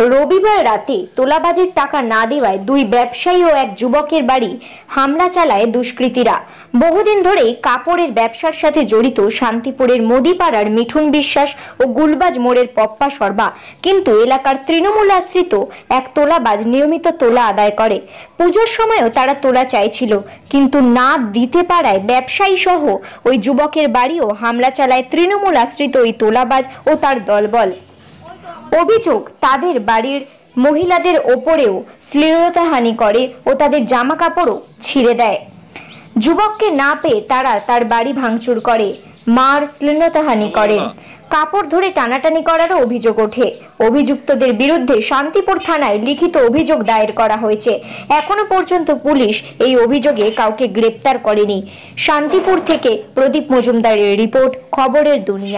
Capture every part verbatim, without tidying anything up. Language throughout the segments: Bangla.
রবিবার রাতে তোলাবাজির টাকা না দেওয়ায় দুই ব্যবসায়ী ও এক যুবকের বাড়ি হামলা চালায় দুষ্কৃতীরা। বহুদিন ধরেই কাপড়ের ব্যবসার সাথে জড়িত শান্তিপুরের মোদিপাড়ার মিঠুন বিশ্বাস ও গুলবাজ মোড়ের পপ্পা শর্মা কিন্তু এলাকার তৃণমূল আশ্রিত এক তোলাবাজ নিয়মিত তোলা আদায় করে। পুজোর সময়ও তারা তোলা চাইছিল, কিন্তু না দিতে পারায় ব্যবসায়ী সহ ওই যুবকের বাড়িও হামলা চালায় তৃণমূল আশ্রিত ওই তোলাবাজ ও তার দলবল। অভিযোগ, তাদের বাড়ির মহিলাদের ওপরেও শ্লীলতাহানি করে ও তাদের জামা কাপড়ও ছিঁড়ে দেয়। যুবককে না পেয়ে তারা তার বাড়ি ভাঙচুর করে, মার শ্লীলতাহানি করেন, কাপড় ধরে টানাটানি করারও অভিযোগ ওঠে। অভিযুক্তদের বিরুদ্ধে শান্তিপুর থানায় লিখিত অভিযোগ দায়ের করা হয়েছে। এখনো পর্যন্ত পুলিশ এই অভিযোগে কাউকে গ্রেপ্তার করেনি। শান্তিপুর থেকে প্রদীপ মজুমদারের রিপোর্ট, খবরের দুনিয়া।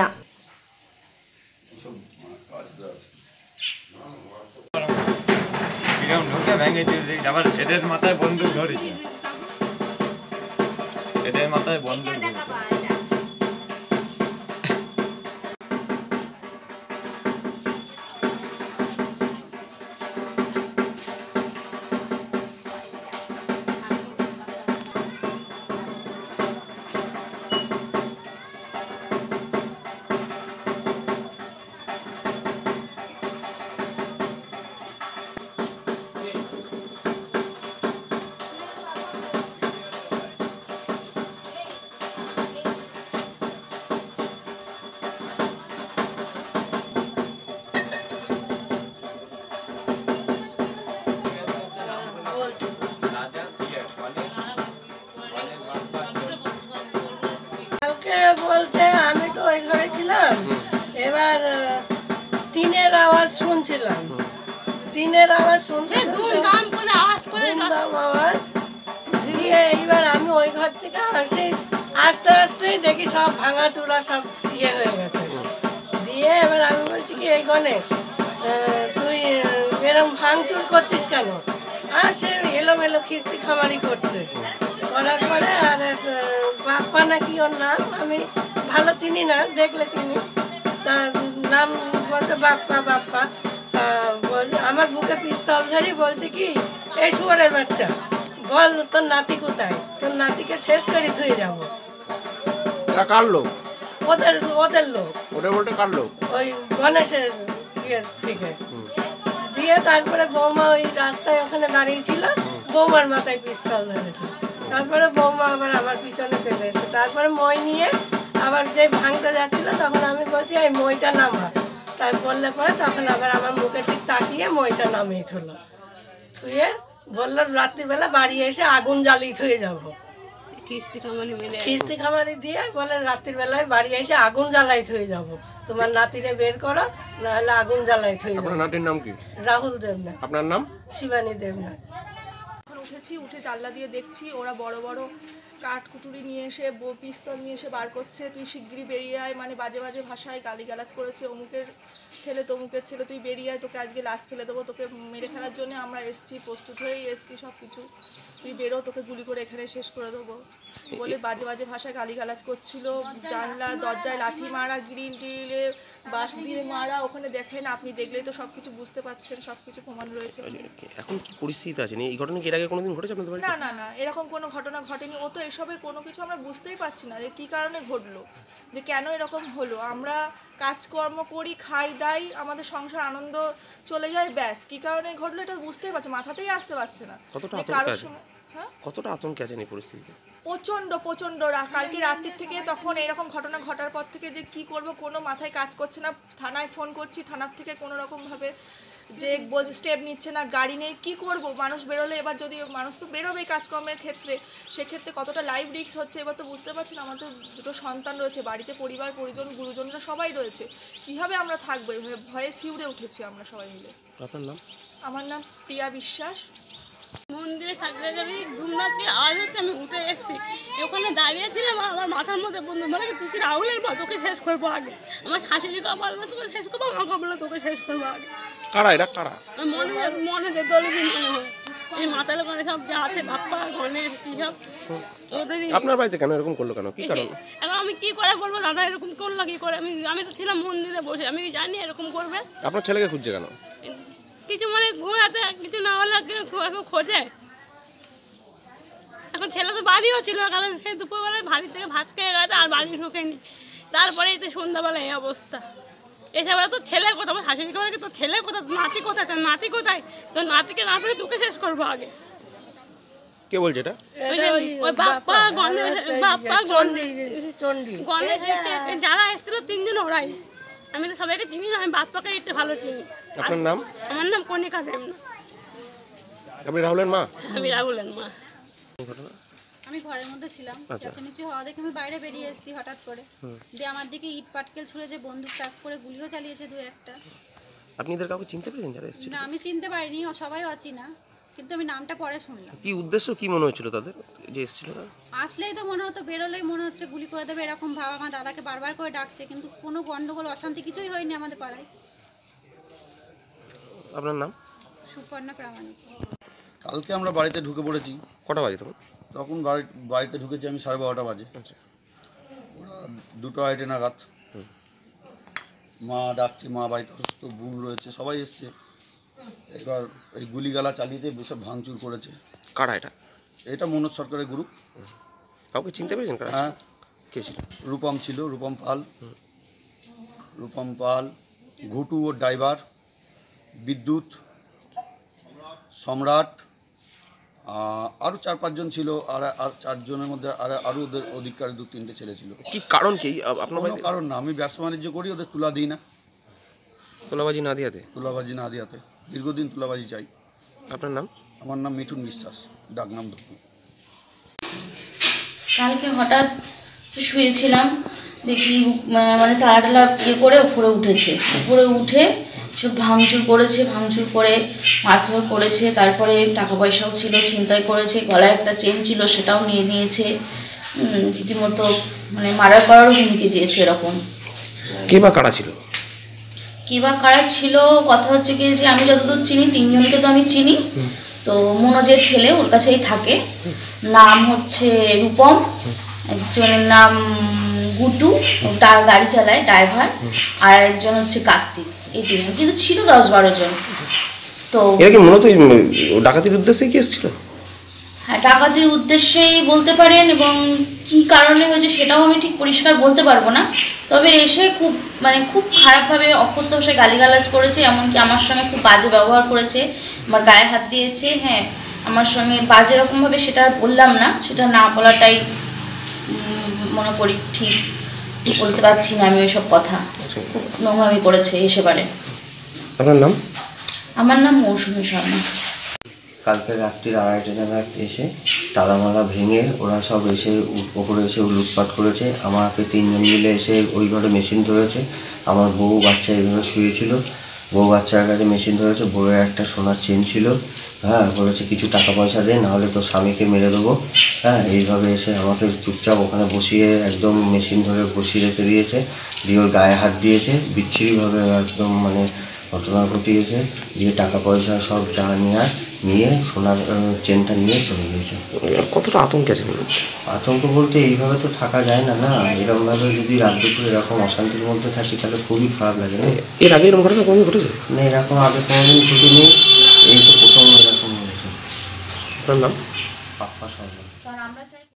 এদের মাথায় বন্দুক ধরেছে, এদের মাথায় বন্দুক ধরেছে। বলতে আমি তো ওই ঘরে ছিলাম, এবার টিনের আওয়াজ শুনছিলাম, টিনের আওয়াজ শুনতে ধুমধাম করে আওয়াজ করে ধুমধাম আওয়াজ দিয়ে এইবার আমি ওই ঘর থেকে আসি, আস্তে আস্তে দেখি সব ভাঙাচুরা সব ইয়ে হয়ে গেছে। দিয়ে এবার আমি বলছি কি, এই গণেশ তুই এরকম ভাঙচুর করছিস কেন? আর সে এলোমেলো খিস্তি খামারি করছে। করার পরে আর বাপ্পা নাকি ওর নাম, আমি ভালো চিনি না, দেখলে চিনি, তার নাম বলছে বাপ্পা বাপ্পা আমার বুকে পিস্তল ধরি বলছে কি, এই শুয়োরের বাচ্চা বল তোর নাতি কোথায়, তোর নাতিকে শেষ করে ধুয়ে যাবো। কার লোক? ওদের ওদের লোক। ওটা বলতে কার লোক? ওই গণেশের ইয়ে থেকে। দিয়ে তারপরে বৌমা ওই রাস্তায় ওখানে দাঁড়িয়েছিল, বৌমার মাথায় পিস্তল ধরেছে। তারপরে বৌমা আবার আমার পিছনে চলে এসে তারপরে মই নিয়ে আবার যে ভাঙতে যাচ্ছিল, তখন আমি বলছি এই মইটা নামা, তাই বললে পরে তখন আবার আমার মুখের দিক তাকিয়ে মইটা নামিয়ে থুলো, থুয়ে বললো রাত্রিবেলা বাড়ি এসে আগুন জ্বালিয়ে থুয়ে যাবো। খিস্তি খামারি দিয়ে বলে রাত্রির বেলায় বাড়ি এসে আগুন জ্বালাই থুয়ে যাবো, তোমার নাতিরে বের করো, নাহলে আগুন জ্বালাই থুয়ে যাবো। আপনার নাতির নাম কি? রাহুল দেবনাথ। আপনার নাম? শিবানী দেবনাথ। উঠেছি, উঠে জানলা দিয়ে দেখছি ওরা বড় বড় কাঠ কুটুরি নিয়ে এসে পিস্তল নিয়ে এসে বার করছে, তুই শিগগিরই বেরিয়ে আয়, মানে বাজে বাজে ভাষায় গালিগালাজ করেছে, অমুকের ছেলে তমুকের ছেলে তুই বেরিয়ে আয়, তোকে আজকে লাশ ফেলে দেবো, তোকে মেরে ফেলার জন্য আমরা এসছি, প্রস্তুত হয়েই এসছি সব কিছু, তুই বেরো, তোকে গুলি করে এখানে শেষ করে দেবো বলে বাজে বাজে ভাষায় গালিগালাজ করছিল। জানলা দরজায় লাঠি মারা, গ্রিল টিলে বাঁশ দিয়ে মারা, ওখানে দেখেন, আপনি দেখলেই তো সব কিছু বুঝতে পারছেন, সব কিছু প্রমাণ রয়েছে। এখন কি পরিস্থিতি আছে? এই ঘটনা কি এর আগে কোনোদিন ঘটেছে আপনাদের বাড়িতে? না না না, এরকম কোনো ঘটনা ঘটেনি। ও তো এসবে কোনো কিছু আমরা বুঝতেই পারছি না যে কী কারণে ঘটলো, যে কেন এরকম হলো। আমরা কাজকর্ম করি, খাই দাই, আমাদের সংসার আনন্দ চলে যায়, ব্যাস কী কারণে ঘটলো এটা বুঝতেই পারছি, মাথাতেই আসতে পারছে না। কারোর সময় হ্যাঁ কতটা আতঙ্কে আছেন এই পরিস্থিতিতে? প্রচণ্ড প্রচণ্ড। কালকে রাত্রির থেকে তখন এরকম ঘটনা ঘটার পর থেকে যে কি করব কোনো মাথায় কাজ করছে না। থানায় ফোন করছি, থানার থেকে কোনো রকমভাবে যে বলছে স্টেপ নিচ্ছে না, গাড়ি নেই, কি করব। মানুষ বেরোলে এবার যদি মানুষ তো বেরোবেই কাজকর্মের ক্ষেত্রে, সেক্ষেত্রে কতটা লাইভ রিস্ক হচ্ছে এবার তো বুঝতে পারছি না। আমাদের দুটো সন্তান রয়েছে বাড়িতে, পরিবার পরিজন গুরুজনরা সবাই রয়েছে, কীভাবে আমরা থাকবো, এভাবে ভয়ে শিউরে উঠেছি আমরা সবাই মিলে। আপনার নাম? আমার নাম প্রিয়া বিশ্বাস। মন্দিরে থাকতে গেলে ধুমধাম কি আওয়াজ হচ্ছে, আমি উঠে এসেছি, ওখানে দাঁড়িয়েছিলাম, আমার মাথার মধ্যে বন্ধু মানে তুই কি রাহুলের মা, তোকে শেষ করবো আগে। আমার শাশুড়িকে বলবো তোকে শেষ করবো, আমাকে বললো তোকে শেষ করবো আগে। কারা এরা? কারা? মনে মনে যে দলে দিন মনে হয় এই মাথায় ওখানে সব যা আছে বাপ্পা গণেশ কি সব ওদের। আপনার বাড়িতে কেন এরকম করলো, কেন, কি কারণ? এখন আমি কি করে বলবো দাদা এরকম করলো কি করে, আমি আমি তো ছিলাম মন্দিরে বসে, আমি জানি এরকম করবে। আপনার ছেলেকে খুঁজছে কেন? কিছু মানে ঘুমাতে কিছু না হলে কেউ কেউ খোঁজে। এখন ছেলে তো বাড়িও ছিল, কারণ সে দুপুরবেলায় বাড়ি থেকে ভাত খেয়ে গেছে আর বাড়ি ঢোকেনি, তারপরে এই তো সন্ধ্যাবেলা এই অবস্থা। এসব তো ছেলে কোথাও, আমার শাশুড়ি বলে তোর ছেলে কোথায়, নাতি কোথায়, তোর নাতি কোথায়, তোর নাতিকে না পেলে তোকে শেষ করবো আগে। কে বলছে এটা? ওই যে ওই বাপ্পা গণেশ, বাপ্পা গণেশ, গণেশ যারা এসেছিল তিনজন ওরাই। আমি তো সবাইকে চিনি না, আমি বাপ্পাকে একটু ভালো চিনি। আপনার নাম? আমার নাম কণিকা দেবনা। আপনি রাহুলের মা? আমি রাহুলের মা। আমি ঘরের মধ্যে ছিলাম, চেঁচামেচি হওয়া দেখে আমি বাইরে বেরিয়ে এসেছি হঠাৎ করে, দিয়ে আমার দিকে ইট পাটকেল ছুঁড়ে যে বন্দুক তাক করে গুলিও চালিয়েছে দু একটা। আপনি এদের কাউকে চিনতে পেরেছেন যারা এসেছিল? না, আমি চিনতে পারিনি, ও সবাই অচিনা, কিন্তু আমি নামটা পরে শুনলাম। কি উদ্দেশ্য, কি মনে হচ্ছিল তাদের যে এসেছিল? আসলেই তো মনে হতো, বেরোলেই মনে হচ্ছে গুলি করে দেবে এরকম ভাব। আমার দাদাকে বারবার করে ডাকছে, কিন্তু কোনো গন্ডগোল অশান্তি কিছুই হয়নি আমাদের পাড়ায়। আপনার নাম? সুপর্ণা প্রামাণিক। কালকে আমরা বাড়িতে ঢুকে পড়েছি। কটা বাজে তখন? তখন বাড়ি বাড়িতে ঢুকেছি আমি সাড়ে বারোটা বাজে। আচ্ছা। ওরা দুটো আড়াইটে নাগাদ মা ডাকছে, মা বাড়িতে অসুস্থ, বোন রয়েছে, সবাই এসছে। এবার এই গুলিগালা চালিয়েছে, বেসব ভাঙচুর করেছে। কারা এটা? এটা মনোজ সরকারের গ্রুপ। কাউকে চিনতে পেরেছেন কারা? হ্যাঁ, কে ছিল? রূপম ছিল, রূপম পাল, রূপম পাল, ঘুটু ওর ড্রাইভার, বিদ্যুৎ, সম্রাট, আরও চার পাঁচজন ছিল। আর আর চারজনের মধ্যে আর আরও ওদের অধিকারী দু তিনটে ছেলে ছিল। কি কারণ কি আপনার? কোনো কারণ না, আমি ব্যবসা বাণিজ্য করি, ওদের তুলা দিই না। তোলাবাজি না দিয়াতে? তুলাবাজি না দিয়াতে, দীর্ঘদিন তুলাবাজি চাই। আপনার নাম? আমার নাম মিঠুন বিশ্বাস, ডাকনাম ধপু। কালকে হঠাৎ শুয়েছিলাম, দেখি মানে তালা টালা ইয়ে করে উপরে উঠেছে, উপরে উঠে সব ভাঙচুর করেছে, ভাঙচুর করে মারধর করেছে। তারপরে টাকা পয়সাও ছিল, ছিনতাই করেছে, গলায় একটা চেন ছিল সেটাও নিয়ে নিয়েছে। রীতিমতো মানে মারা করারও হুমকি দিয়েছে এরকম। কে বা কারা ছিল? কে বা কারা ছিল কথা হচ্ছে কি, যে আমি যতদূর চিনি তিনজনকে তো আমি চিনি। তো মনোজের ছেলে ওর কাছেই থাকে, নাম হচ্ছে রূপম, একজনের নাম গুটু, তার গাড়ি চালায় ড্রাইভার, আর একজন হচ্ছে কার্তিক। এই তিনজন, কিন্তু ছিল দশ বারো জন। তো এরা কি মূলত ডাকাতির উদ্দেশ্যে কি এসেছিল? হ্যাঁ, ডাকাতির উদ্দেশ্যেই বলতে পারেন, এবং কি কারণে হয়েছে সেটাও আমি ঠিক পরিষ্কার বলতে পারবো না। তবে এসে খুব মানে খুব খারাপভাবে অকথ্য ভাষায় গালিগালাজ করেছে, এমনকি আমার সঙ্গে খুব বাজে ব্যবহার করেছে, আমার গায়ে হাত দিয়েছে। হ্যাঁ, আমার সঙ্গে বাজে রকমভাবে সেটা বললাম না, সেটা না বলাটাই মনে করি ঠিক। বলতে পারছি না আমি ওইসব কথা, খুব নোংরামি করেছে এসে পারে। আপনার নাম? আমার নাম মৌসুমী শর্মা। কালকে রাত্রির আড়াইটে নাগাদ এসে তালামালা ভেঙে ওরা সব এসে ওপরে এসে লুটপাট করেছে। আমাকে তিনজন মিলে এসে ওই ঘরে মেশিন ধরেছে। আমার বউ বাচ্চা এগুলো শুয়েছিল, বউ বাচ্চার কাছে মেশিন ধরেছে। বউয়ের একটা সোনার চেন ছিল, হ্যাঁ, বলেছে কিছু টাকা পয়সা দে, নাহলে তো স্বামীকে মেরে দেবো। হ্যাঁ, এইভাবে এসে আমাকে চুপচাপ ওখানে বসিয়ে একদম মেশিন ধরে বসিয়ে রেখে দিয়েছে, দিয়ে ওর গায়ে হাত দিয়েছে, বিচ্ছিরিভাবে একদম মানে ঘটনা ঘটিয়েছে। দিয়ে টাকা পয়সা সব যা নেওয়ার নিয়ে সোনার চেনটা নিয়ে চলে গিয়েছে। কতটা আতঙ্ক আছে? আতঙ্ক বলতে এইভাবে তো থাকা যায় না, না এরকমভাবে যদি রাত দুপুরে এরকম অশান্তির মধ্যে থাকি তাহলে খুবই খারাপ লাগে। না এর আগে এরকম ঘটনা কোনোদিন ঘটেছে? না, এরকম আগে কোনোদিন ঘটেনি, এই তো প্রথম এরকম হয়েছে। আপনার নাম? পাপ্পা সরকার। কারণ আমরা চাই